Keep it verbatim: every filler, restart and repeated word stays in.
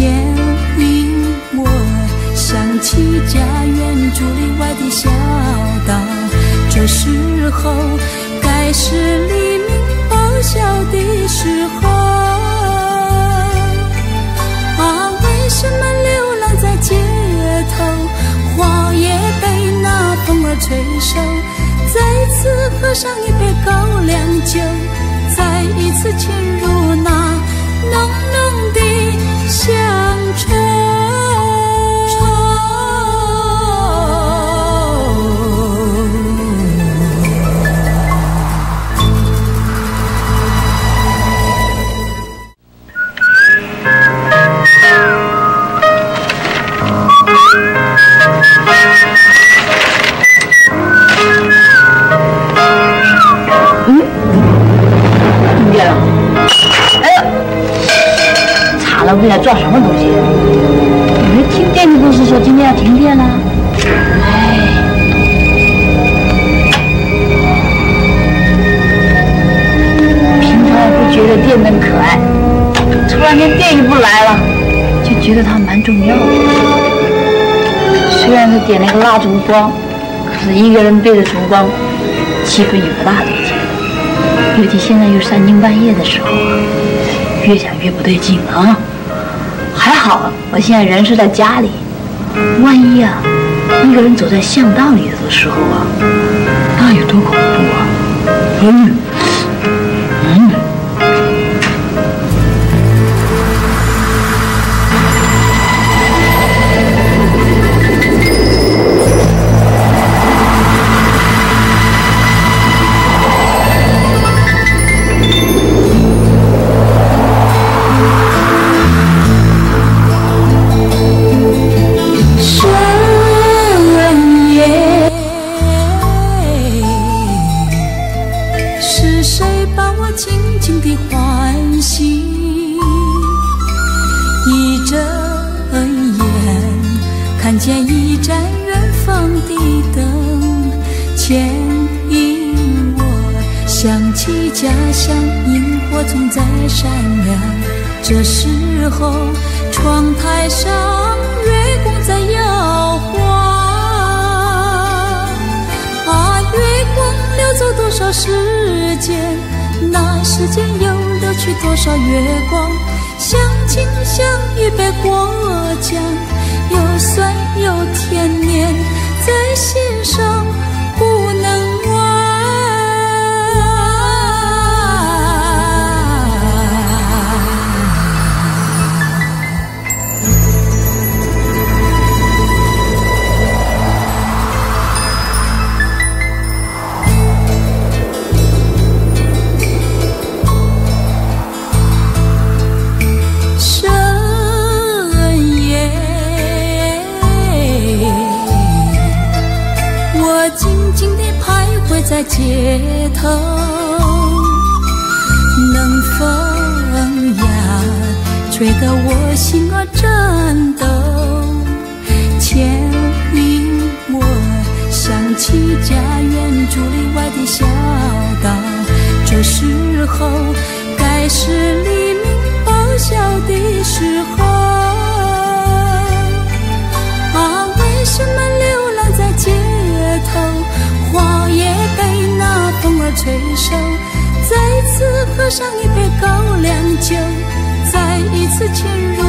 牵引我想起家园竹林外的小岛。这时候该是黎明报晓的时候啊，为什么流浪在街头，花也被那风儿吹收。再次喝上一杯高粱酒，再一次潜入那浓浓的乡愁。 为了做什么东西？你没听电力公司说今天要停电了？哎，平常也不觉得电灯可爱，突然间电一不来了，就觉得它蛮重要的。虽然是点了一个蜡烛光，可是一个人对着烛光，气氛有个大对劲。尤其现在又三更半夜的时候啊，越想越不对劲啊。还好我现在人是在家里，万一啊一个人走在巷道里的时候啊，那有多恐怖啊！嗯嗯。 看见一盏远方的灯，牵引我想起家乡，萤火虫在闪亮。这时候窗台上月光在摇晃啊，月光流走多少时间，那时间又流去多少月光。相亲相依杯过江，又酸又甜黏，在心上不能忘。在街头，冷风呀吹得我心儿颤抖，牵引我想起家园竹林外的小岛。这时候该是黎明报晓的时候啊，为什么流浪在街头，花也被那风儿吹收。再次喝上一杯高粱酒，再一次潜入